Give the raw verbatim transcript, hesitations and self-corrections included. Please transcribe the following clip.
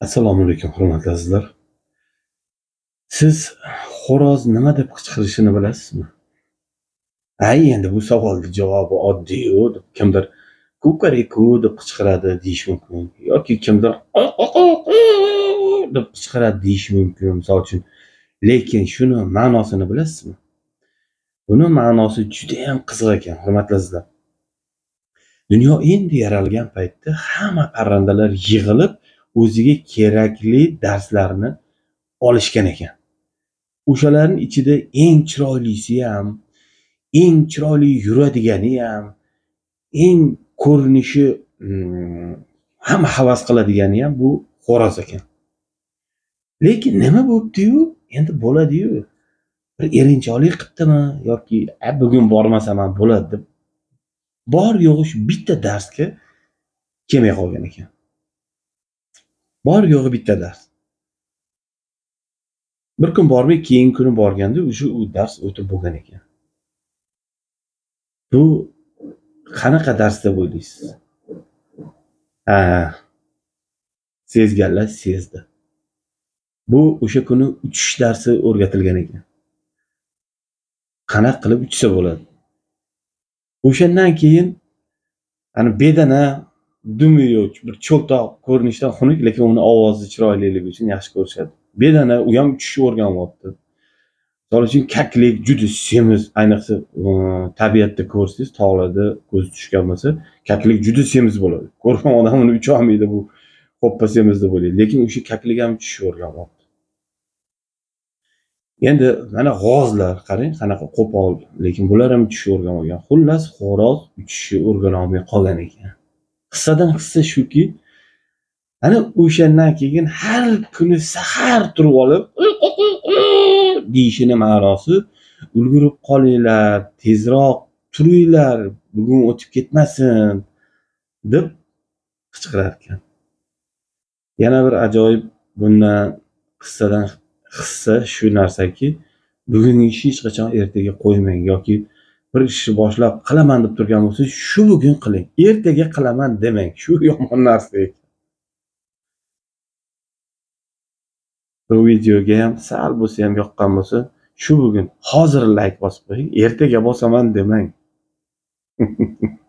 Assalomu alaykum, hurmatli azizlar. Siz xo'roz nima deb qichqirishini bilasizmi? Ay, endi bu savolning javobi oddiy-ku, deb kimdir kukariku deb qichqiradi deyish mumkin yoki kimdir deb qichqiradi deyish mumkin, misol uchun. Lekin shuni ma'nosini bilasizmi? Buni ma'nosi juda ham qiziq ekan, hurmatli azizlar. Dunyo endi yaralgan paytda hamma parrandalar yig'ilib o'ziga kerakli darslarni olishgan ekan. O'shalarning ichida eng chiroylisi ham, eng chiroyli yuradigani ham, eng ko'rinishi hmm, hamma havas qiladigani ham bu xo'roz ekan. Lekin nima bo'pti-yu? Endi bo'ladi-yu. Bir erinchoqlik qilibdimi yoki "A, bugun bormasam ham bo'ladi" deb bor yo'g'i shu bitta darsga kelmay qolgan ekan. Bor yo'g'i bitta dars. Bir kun bormay, keyingi kuni borganda o'sha u dars o'tib bo'lgan ekan. Bu qanaqa dars deb o'ylaysiz? Ha, sezganlar sezdi. Bu o'sha kuni uchish darsi o'rgatilgan ekan. Qanaqa qilib uchsa bo'ladi? O'shandan keyin ani bedana dumi yo'q, bir cho'ltoq ko'rinishdan xunuk, lekin uni ovozi chiroyliligi uchun yaxshi ko'rishadi. Bedana u ham uchishni o'rganyapti. Misol uchun kaklik juda semiz, ayniqsa tabiatda ko'rsangiz, tog'larda ko'z tushgan bo'lsa, kaklik juda semiz bo'ladi. Ko'rgan odam uni ucha olmaydi, bu hoppa semiz deb o'ylaydi. Lekin o'sha kaklik ham uchishni o'rganyapti. Endi mana g'ozlar qarang, qanaqa qo'pol, lekin bular ham uchishni o'rganib olgan. Xullas, xo'roz uchishni o'rgana olmay qolgan ekan. Qissadan hissa shuki, ana o'shandan keyin har kuni sahar turib olib deyishini ma'nosi ulgurib qolinglar, tezroq turinglar, bugun o'tib ketmasin deb qichqirar ekan. Yana bir ajoyib bundan qissadan hissa shu narsaki, bugungi ishni hech qachon ertaga qo'ymang yoki bir ishni boshlab qilaman deb turgan bo'lsangiz, shu bugun qiling. Ertaga qilaman demang. Shu yomon narsa ekan. Bu videoga ham sal bo'lsa ham yoqqan bo'lsa, shu bugun hozir like bosib qo'ying. Ertaga bosaman demang.